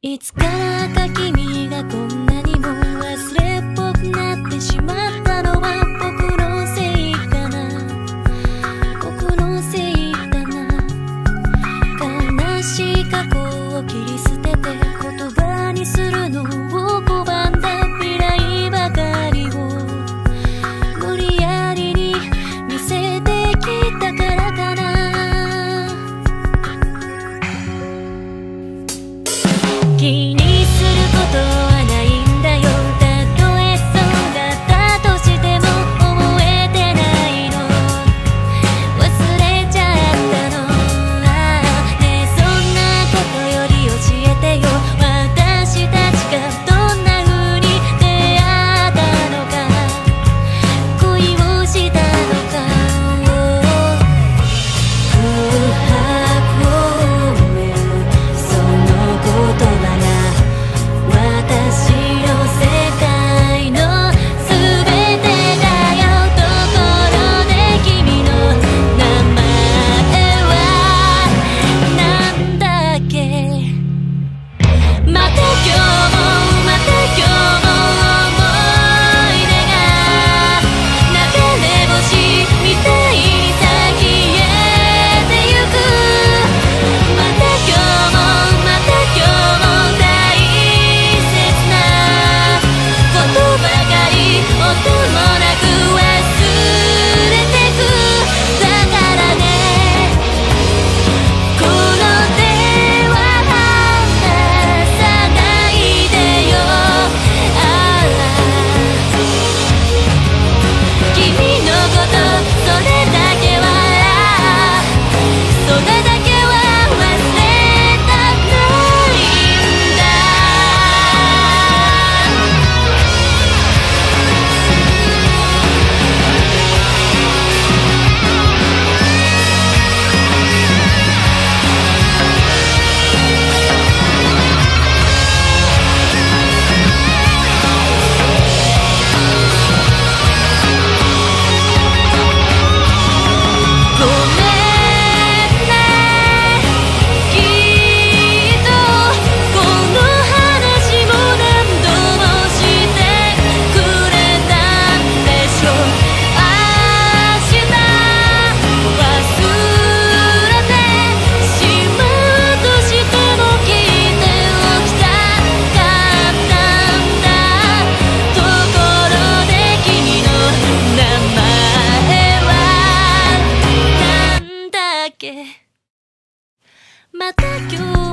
いつからか君がこんなにも忘れっぽくなってしまったのは僕のせいかな、僕のせいだな。悲しい過去を切り捨てて言葉にするのを拒んだ未来ばかりを無理やりに見せてきたからかな。気にすることはないんだよ。たとえそうだったとしても覚えてないの、忘れちゃったの。ねえそんなことより教えてよ、私たちがどんな風に出会ったのか、恋をしたのか。空白を埋めるその言葉が私の世界のすべてだよ。ところで君の名前はなんだっけ。また今日もまた今日も思い出が流れ星みたいに先へてゆく。また今日もまた今日も大切なことばかり音もなく忘れてく。だからねこの手は離さないでよ。君のことそれだけはそれだけは忘れたくないんだ。ごめんね、きっとこの話も何度もしてくれたんでしょう。明日忘れてしまうとしても聞いておきたかったんだ。ところで君の名前はなんだっけ。また今日